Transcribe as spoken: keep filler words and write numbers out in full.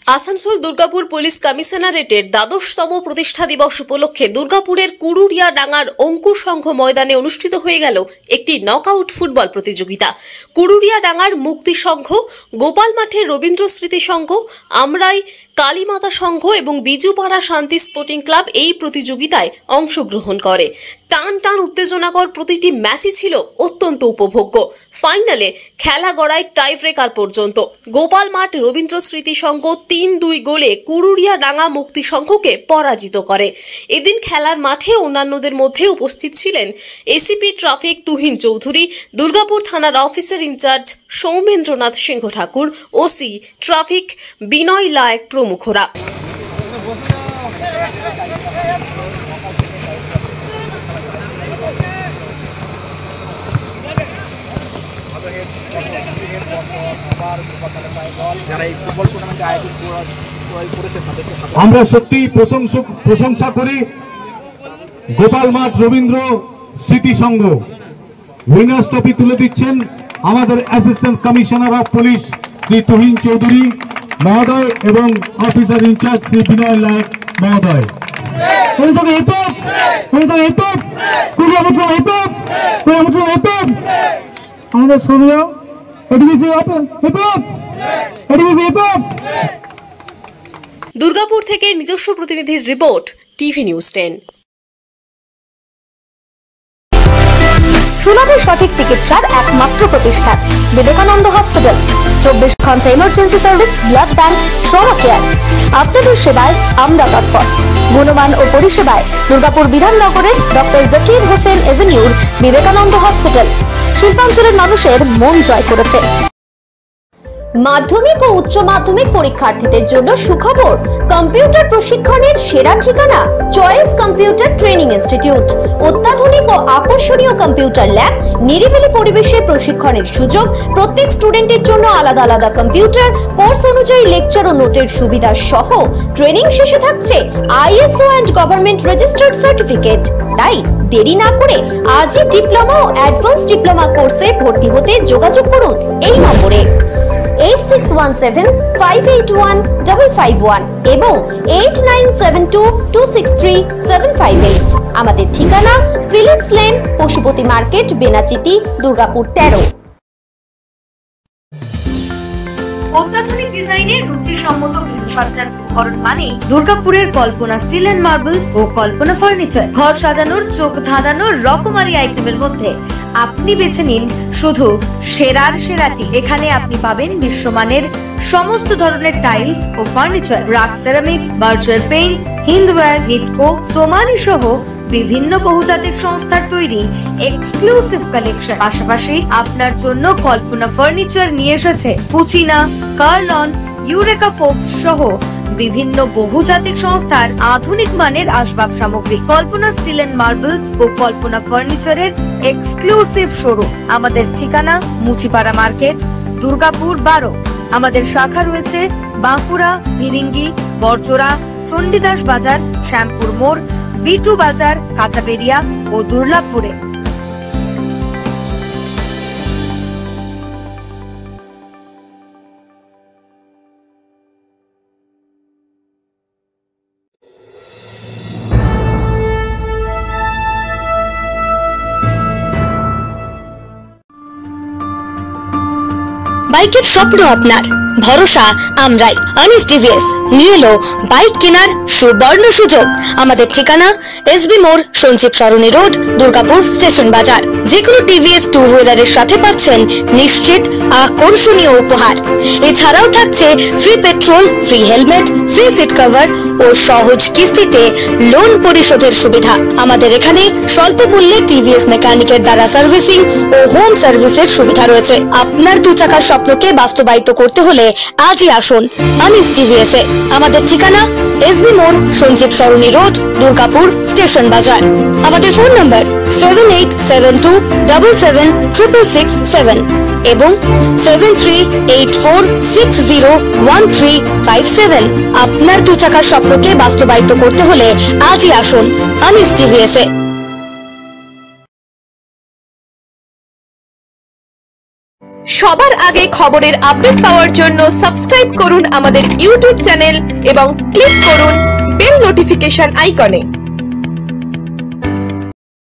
Asansol Durgapur police কমিশনারেটের দ্বাদশতম প্রতিষ্ঠা দিবস উপলক্ষে দুর্গাপুরের কুড়ুরিয়া ডাঙ্গার অঙ্কুর সংঘ ময়দানে অনুষ্ঠিত হয়ে গেল একটি নকআউট ফুটবল প্রতিযোগিতা। কুড়ুরিয়া ডাঙ্গার মুক্তি সংঘ, গোপাল মাঠের রবীন্দ্র স্মৃতি সংঘ, আমরাই কালীমাতা সংঘ এবং বিজুপাড়া শান্তি স্পোর্টিং ক্লাব এই প্রতিযোগিতায় অংশগ্রহণ করে। টান টান উত্তেজনাকর প্রতিটি ম্যাচই ছিল অত্যন্ত উপভোগ্য। ফাইনালে খেলা গড়ায় টাই ব্রেকার পর্যন্ত। গোপাল মাঠ রবীন্দ্র স্মৃতি সংঘ তিন দুই গোলে কুড়ুরিয়া ডাঙ্গা মুক্তি সংঘকে পরাজিত করে। এদিন খেলার মাঠে অন্যান্যদের মধ্যে উপস্থিত ছিলেন এসিপি ট্রাফিক তুহিন চৌধুরী, দুর্গাপুর থানার officer in charge Soumendranath Singha Thakur, OC traffic Binay Layek প্রমুখরা। আমরা সত্যি প্রশংসা করি গোপাল মাঠ রবীন্দ্র স্মৃতি সংঘ। উইনার্স ট্রফি তুলে দিচ্ছেন আমাদের assistant commissioner of police Shri Tuhin Chowdhury মহোদয় এবং অফিসার ইনচার্জ শ্রী বিনয় লায়ক মহোদয়। আমাদের সৌম্য দুর্গাপুর থেকে নিজস্ব প্রতিনিধির রিপোর্ট, টিভি নিউজ টেন। সুলভে সঠিক চিকিৎসার একমাত্র প্রতিষ্ঠান বিবেকানন্দ হসপিটাল। চব্বিশ ঘন্টা emergency service, blood bank, trauma care. আপনাদের সেবায় আমরা তৎপর। গুণমান ও পরিষেবায় দুর্গাপুর বিধাননগরের ডক্টর জাকির হোসেন এভিনিউর বিবেকানন্দ হসপিটাল শিল্পাঞ্চলের মানুষের মন জয় করেছে। মাধ্যমিক ও উচ্চ মাধ্যমিক পরীক্ষার্থীদের জন্য সুখবর, কম্পিউটার প্রশিক্ষণের সেরা ঠিকানা চয়েস কম্পিউটার ট্রেনিং ইনস্টিটিউট। অত্যাধুনিক ও আকর্ষণীয় কম্পিউটার ল্যাব, নিরিবিলি পরিবেশে প্রশিক্ষণের সুযোগ, প্রত্যেক স্টুডেন্টের জন্য আলাদা আলাদা কম্পিউটার, কোর্স অনুযায়ী লেকচার ও নোটের সুবিধা সহ ট্রেনিং শেষে থাকছে ISO and government registered certificate. তাই দেরি না করে আজই ডিপ্লোমা ও অ্যাডভান্স ডিপ্লোমা কোর্সে ভর্তি হতে যোগাযোগ করুন এই নম্বরে eight six one seven five eight one five five one এবং eight nine seven two two six three seven five eight. আমাদের ঠিকানা Philips lane, Pashupati market, Benachiti, Durgapur তেরো। অত্যাধুনিক ডিজাইনের রুচিসম্মত গৃহসজ্জার উপকরণ মানে দুর্গাপুরের কল্পনা স্টিল এন্ড মার্বেলস ও কল্পনা ফার্নিচার। ঘর সাজানোর, চোখ ধাঁধানোর রকমারি আইটেমের মধ্যে আপনি বেছে নিন শুধু সেরার সেরাটি। এখানে আপনি পাবেন বিশ্বমানের সমস্ত ধরনের টাইলস ও furniture, RAK ceramics, Berger paints, Hindware, Nitco, Somany সহ বিভিন্ন বহুজাতিক সংস্থার তৈরি এক্সক্লুসিভ কালেকশন। পাশাপাশি আপনার জন্য কল্পনা ফার্নিচার নিয়ে এসেছে পুচিনা, কার্লন, ইউরেকা ফোকস সহ বিভিন্ন বহুজাতিক সংস্থার আধুনিক মানের আসবাব সামগ্রী। কল্পনা স্টিল এন্ড মার্বেলস ও কল্পনা ফার্নিচারের এক্সক্লুসিভ শোরুম। আমাদের ঠিকানা মুচিপাড়া মার্কেট, দুর্গাপুর বারো। আমাদের শাখা রয়েছে বাঁকুড়া, ভিরিঙ্গি, বরজোড়া, চণ্ডীদাস বাজার, শ্যামপুর মোড়, বিটু বাজার, কাঁচাবেড়িয়া ও দুর্লাভপুরে। বাইকের স্বপ্ন আপনার, ভরসা আমরাই। আনিস টিভিএস নিয়ে এলো বাইক কেনার সুবর্ণ সুযোগ। আমাদের ঠিকানা এসবি মোড়, সঞ্জীব সরণি রোড, দুর্গাপুর স্টেশন বাজার। যে কোনো টিভিএস টু হুইলারের সাথে পাচ্ছেন নিশ্চিত আকর্ষণীয় উপহার। এছাড়াও থাকছে free petrol, free helmet, free seat cover ও সহজ কিস্তিতে লোন পরিশোধের সুবিধা। আমাদের এখানে স্বল্প মূল্যে টিভিএস মেকানিকের দ্বারা সার্ভিসিং ও হোম সার্ভিসের সুবিধা রয়েছে। আপনার দু চাকার স্বপ্নকে বাস্তবায়িত করতে হলে আজই আসুন আনিস টিভিএস এ। আমাদের ঠিকানা এসবি মোড়, সঞ্জীব সরণি রোড, দুর্গাপুর স্টেশন বাজার। আমাদের phone number seven eight seven two double seven triple six seven এবং seven three eight four six zero one three five seven. আপনার দু চাকার স্বপ্নকে বাস্তবায়িত করতে হলে আজই আসুন আনিস টিভিএস এ। সবার আগে খবরের আপডেট পাওয়ার জন্য সাবস্ক্রাইব করুন আমাদের ইউটিউব চ্যানেল এবং ক্লিক করুন বেল নোটিফিকেশন আইকনে।